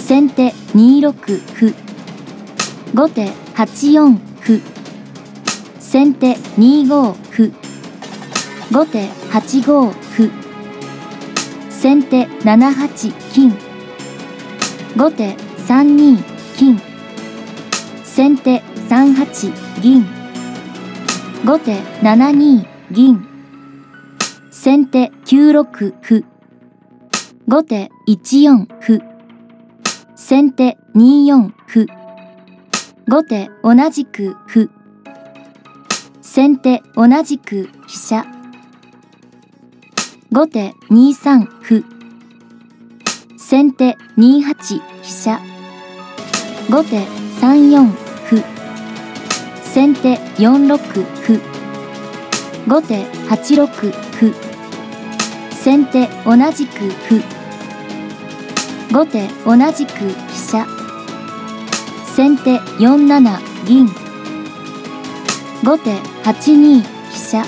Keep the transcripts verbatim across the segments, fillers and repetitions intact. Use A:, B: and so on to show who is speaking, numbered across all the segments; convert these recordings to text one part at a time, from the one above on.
A: 先手にろく歩。後手はちよん歩。先手にご歩。後手はちご歩。先手ななはち金。後手さんに金。先手さんはち銀。後手ななに銀。先手きゅうろく歩。後手いちよん歩。先手によん歩。後手同じく歩。先手同じく飛車。後手にさん歩。先手にはち飛車。後手さんよん歩。先手よんろく歩。後手はちろく歩。先手同じく歩。後手同じく飛車。先手よんなな銀。後手はちに飛車。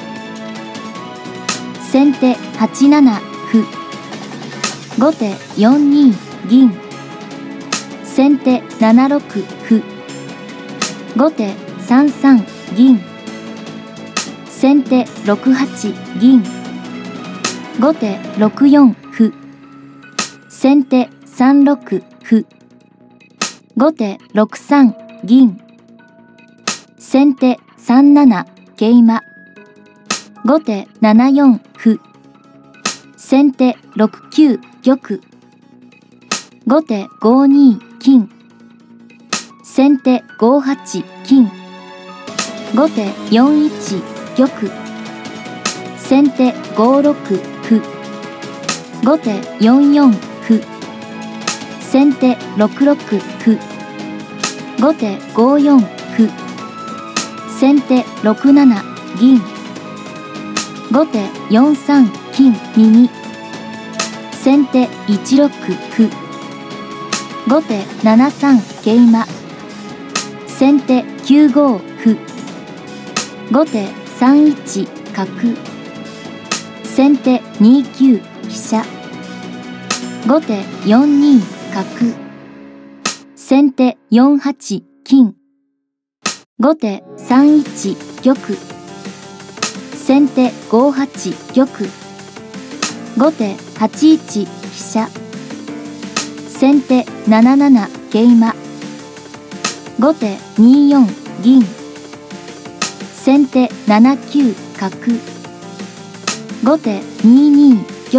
A: 先手はちなな歩。後手よんに銀。先手ななろく歩。後手さんさん銀。先手ろくはち銀。後手ろくよん歩。先手さんろく歩。後手ろくさん銀。先手さんなな桂馬。後手ななよん歩。先手ろくきゅう玉。後手ごに金。先手ごはち金。後手よんいち玉。先手ごろく歩。後手よんよん歩。先手ろくろく歩。後手ごよん歩。先手ろくなな銀。後手よんさん金右。先手いちろく歩。後手ななさん桂馬。先手きゅうご歩。後手さんいち角。先手にきゅう飛車。後手よんに角。先手よんはち金。後手さんいち玉。先手ごはち玉。後手はちいち飛車。先手なななな桂馬。後手によん銀。先手ななきゅう角。後手にに玉。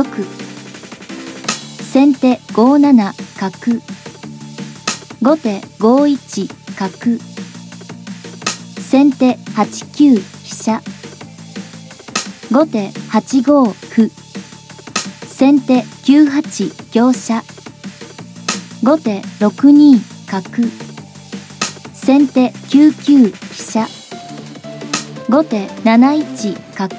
A: 先手ごなな角。後手ごいち角。先手はちきゅう飛車。後手はちご歩。先手きゅうはち香車。後手ろくに角。先手きゅうきゅう飛車。後手なないち角。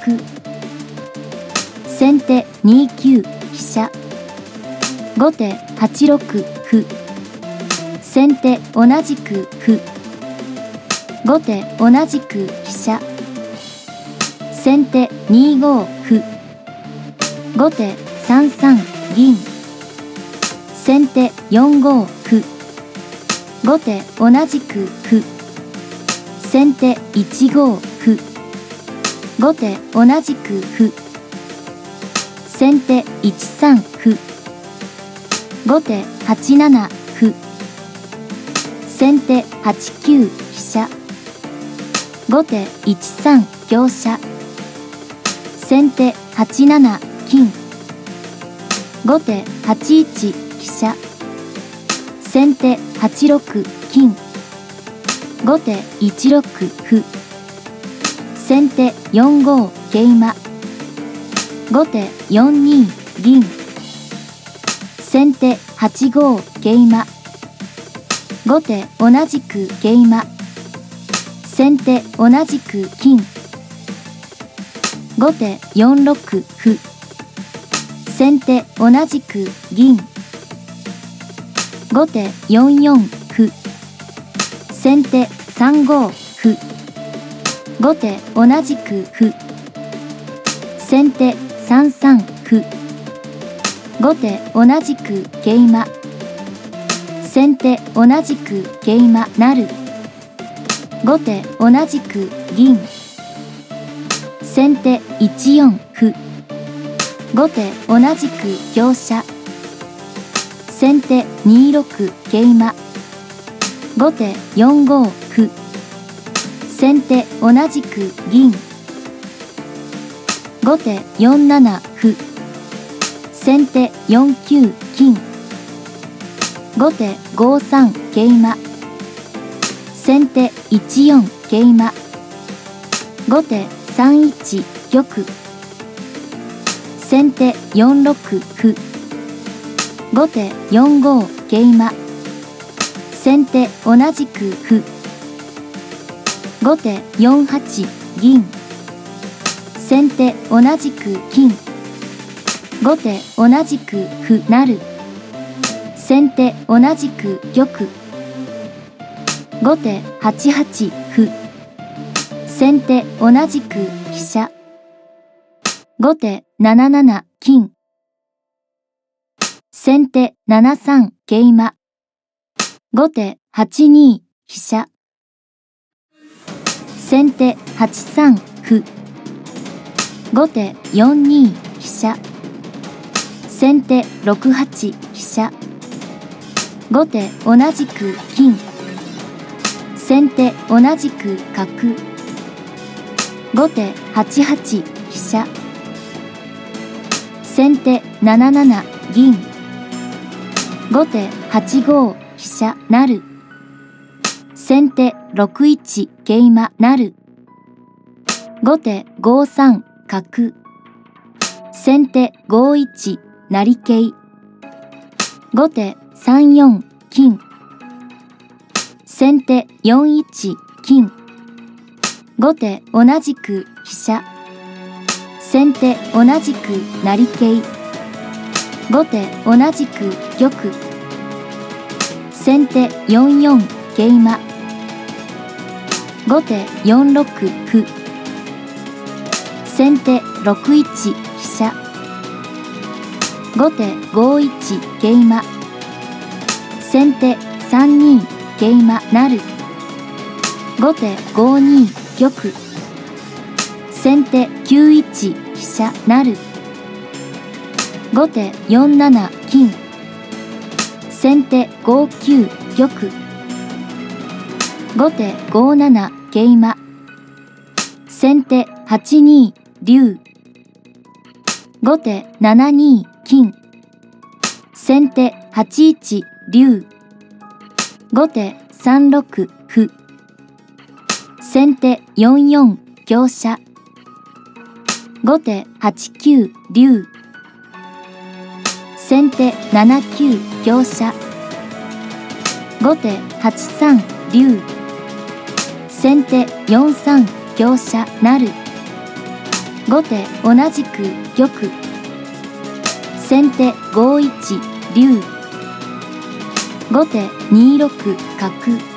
A: 先手にきゅう飛車。後手はちろく歩。先手同じく歩。後手同じく飛車。先手にご歩。後手さんさん銀。先手よんご歩。後手同じく歩。先手いちご歩。後手同じく歩。先手いちさん歩。後手はちなな歩。先手はちきゅう飛車。後手いちさん香車。先手はちなな金。後手はちいち飛車。先手はちろく金。後手いちろく歩。先手よんご桂馬。後手よんに銀。先手はちご桂馬。後手同じく桂馬。先手同じく金。後手よんろく歩。先手同じく銀。後手よんよん歩。先手さんご歩。後手同じく歩。先手さんさん歩。後手同じく桂馬。 先手同じく桂馬成。後手同じく銀。先手いちよん歩。後手同じく香車。先手にろく桂馬。後手よんご歩。先手同じく銀。後手よんなな歩。先手よんきゅう金。後手ごさん桂馬。先手いちよん桂馬。後手さんいち玉。先手よんろく歩。後手よんご桂馬。先手同じく歩。後手よんはち銀。先手同じく金。後手同じく歩成。先手同じく玉。後手はちはち歩。先手同じく飛車。後手なななな金。先手ななさん桂馬。後手はちに飛車。先手はちさん歩。後手よんに飛車。先手ろくはち飛車。後手同じく金。先手同じく角。後手はちはち飛車。先手なななな銀。後手はちご飛車成。先手ろくいち桂馬成。後手ごさん角。先手ごいち成桂。後手さんよん金。先手よんいち金。後手同じく飛車。先手同じく成桂。後手同じく玉。先手よんよん桂馬。後手よんろく歩。先手ろくいち飛車。後手ごいち桂馬。先手さんに桂馬成。後手ごに玉。先手きゅういち飛車成。後手よんなな金。先手ごきゅう玉。後手ごなな桂馬。先手はちに竜。後手ななに金。先手はちいち竜。後手さんろく歩。先手よんよん香車。後手はちきゅう竜。先手ななきゅう香車。後手はちさん竜。先手よんさん香車成。後手同じく玉。先手ごいち竜。後手にろく角。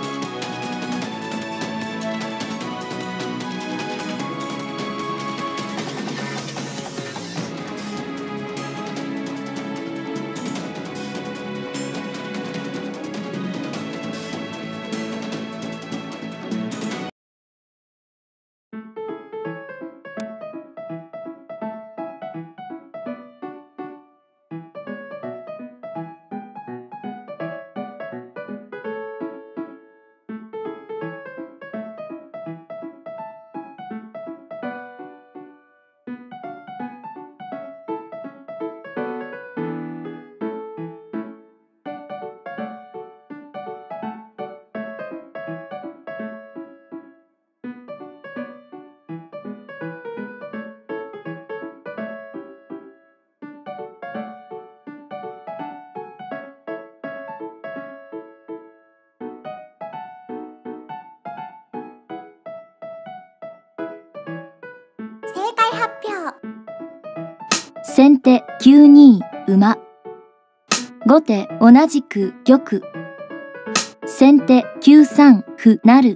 B: 正解発表。
A: 先手きゅうに馬。後手同じく玉。先手きゅうさん歩成。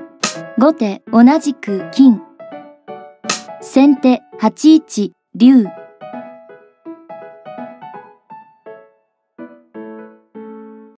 A: 後手同じく金。先手はちいち竜。